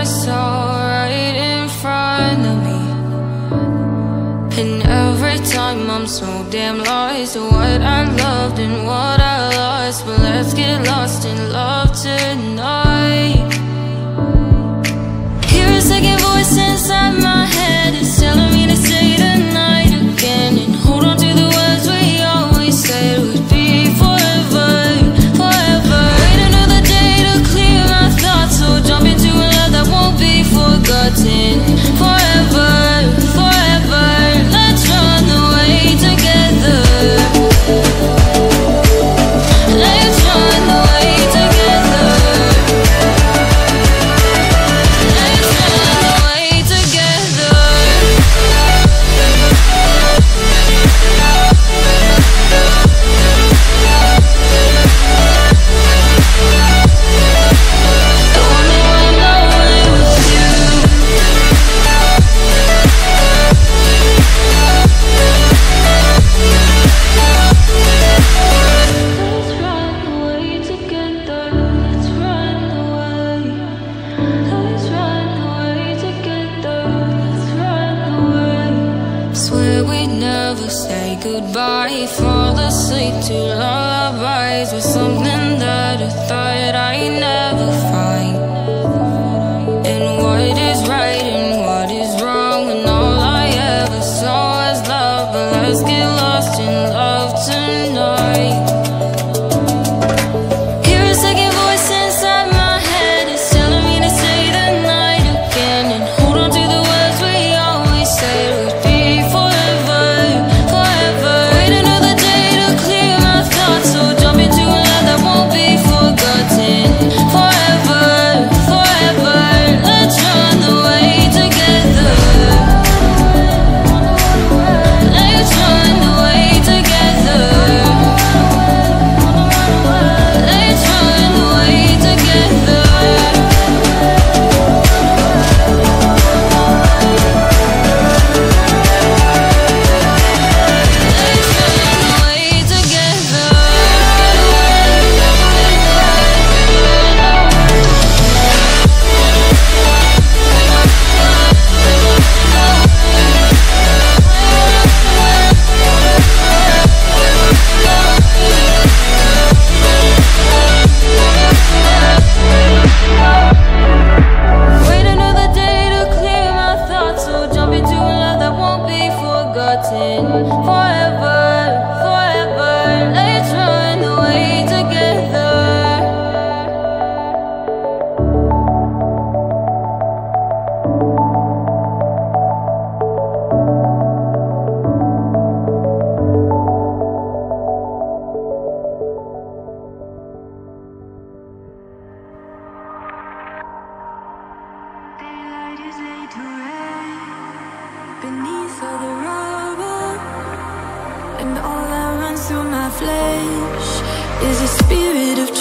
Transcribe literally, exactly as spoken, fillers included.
I saw right in front of me. And every time I'm so damn lost to what I loved and what I lost. But let's get lost in love tonight. Hear a second voice inside my head, it's telling me to say the night again. And hold on to the words we always said would be forever, forever. Wait another day to clear my thoughts, so jump into a love that won't be forgotten. Forever, forever, let's run away together. Let's run away together. Let's run away together. The one that went away with you. Let's run away together. Let's run away. Let's run away together. Let's run away. Swear we'd never say goodbye. Fall asleep to lullabies with something that I thought I'd never find. And what is right and what is wrong, and all I ever saw was love. But let's get lost in love tonight. Hear a second voice inside my head, it's telling me to say the night again. And hold on to the words we always said would be forever, forever. Wait another day to clear my thoughts, so jump into a love that won't be forgotten. Forever, forever, let's run away together. Let's run away together. Let's run away together. Let's run away together. Wait another day to clear my thoughts, so jump into a love that won't be forgotten. Forever, forever, let's run away together. Daylight is laid to rest beneath all the rubble, and all that runs through my flesh is a spirit of